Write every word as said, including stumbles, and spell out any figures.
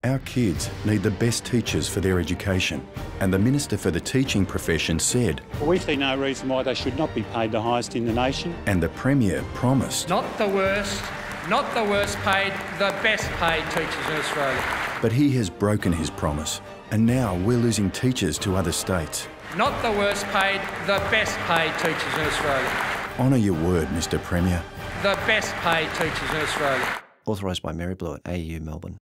Our kids need the best teachers for their education, and the Minister for the Teaching Profession said... We see no reason why they should not be paid the highest in the nation. And the Premier promised... Not the worst, not the worst paid, the best paid teachers in Australia. But he has broken his promise, and now we're losing teachers to other states. Not the worst paid, the best paid teachers in Australia. Honour your word, Mister Premier. The best paid teachers in Australia. Authorised by Mary Blewett, A U Melbourne.